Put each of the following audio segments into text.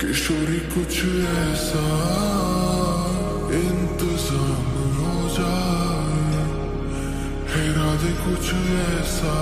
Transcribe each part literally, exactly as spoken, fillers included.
किशोरी कुछ ऐसा इंतजाम हो जाए, हेरा दे कुछ ऐसा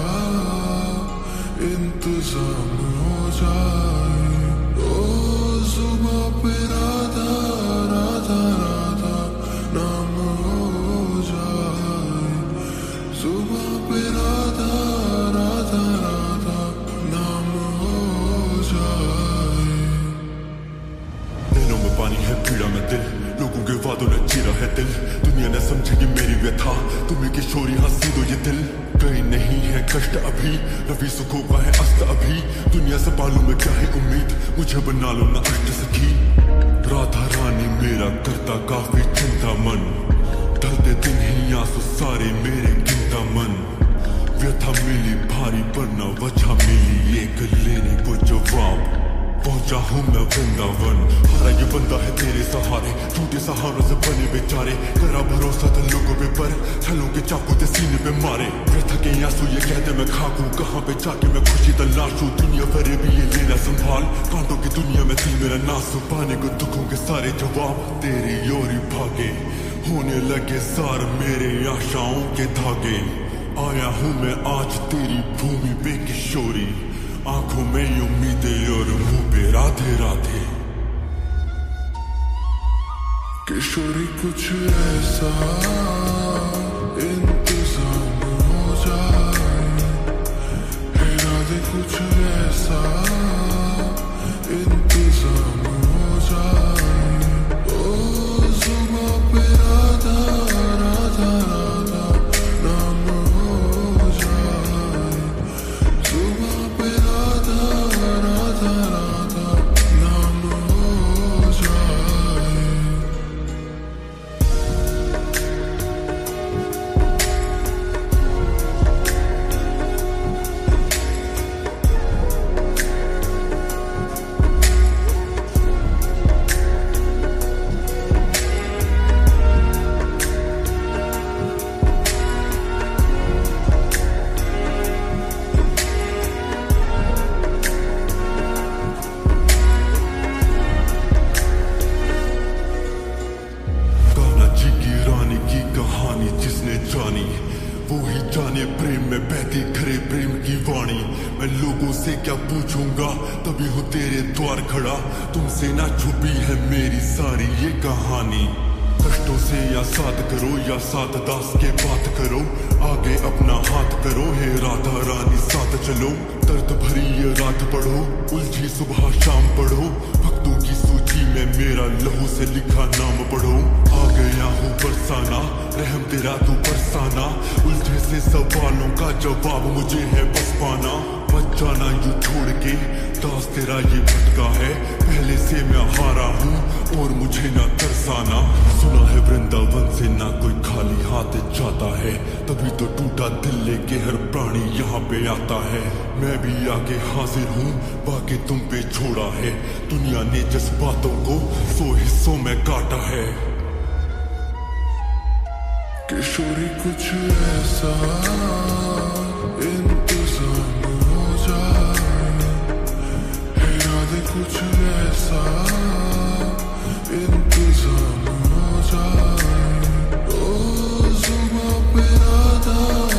इंतजाम हो जाए। ओ सुबह पे राधा राधा राधा नाम हो जाए, सुबह पे राधा राधा राधा नाम हो जाए। नैनों में पानी है, पीड़ा में दिल, लोगों के वादों ने चीरा है दिल। दुनिया ने समझेगी मेरी व्यथा, तुम्हें किशोरी हंसी दो ये दिल। कहीं नहीं है कष्ट अभी, रवि सुखों का है अस्त अभी। दुनिया से पालू में क्या है उम्मीद, मुझे बना लो ना अष्ट सखी। राधा रानी मेरा करता काफी चिंता मन, ढलते दिन ही आंसू सारे मेरे गिनता मन। व्यथा मिली भारी पर न वजह मिली एक लेने को जवाब। पहुंचा हूँ मैं वृंदावन, हारा ये बंदा है तेरे सहारे। झूठे सहारों से बने बेचारे, करा भरोसा था लोगों पे पर छलों के चाकू ते सीने पे मारे। व्यथा के आंसू ये कहते मैं खाकू, कहाँ पे जाके मैं खुशी तलाशूं। दुनिया भरे भी ये लेना संभाल, कांटों की दुनिया में दिल मेरा नासू। पाने को दुखों के सारे जवाब तेरी ओरी भागे, होने लगे सार मेरे आशाओं के धागे। आया हूँ मैं आज तेरी भूमि पे किशोरी, आंखों में उम्मीदें और मुंह पे राधे राधे। किशोरी कुछ ऐसा इंतजाम हो जाए, हेरा दे कुछ ऐसा इंतजाम हो जाए। ओ सुबह पे राधा राधा राधा नाम हो जाए, सुबह पे राधा राधा राधा नाम हो जाए। जानी वो ही जाने प्रेम में बहती खरे प्रेम की वाणी। मैं लोगों से क्या पूछूंगा, तभी हूँ तेरे द्वार खड़ा। तुमसे ना छुपी है मेरी सारी ये कहानी। कष्टों से या साथ करो या साथ दास के बात करो, आगे अपना हाथ करो हे राधा रानी साथ चलो। दर्द भरी ये रात पढ़ो, उलझी सुबह शाम पढ़ो। भक्तों की सूची में मेरा लहू से लिखा नाम पढ़ो। आ गया हूँ बरसाना, रहम तेरा तू बरसाना। उलझे से सवालों का जवाब मुझे है बस पाना। मत जाना यूं छोड़ के, दास तेरा ये भटका है। पहले से मैं हारा हूँ और मुझे ना तरसाना। सुना है वृंदावन से ना कोई खाली हाथ जाता है, तभी तो टूटा दिल लेके हर प्राणी यहाँ पे आता है। मैं भी आगे हाजिर हूँ, बाकी तुम पे छोड़ा है। दुनिया ने जज्बातों को सौ हिस्सों में काटा है। किशोरी कुछ ऐसा इंतजाम हो जाए, हेरा दे कुछ ऐसा इंतजाम हो जाए। ओ सुबह पे राधा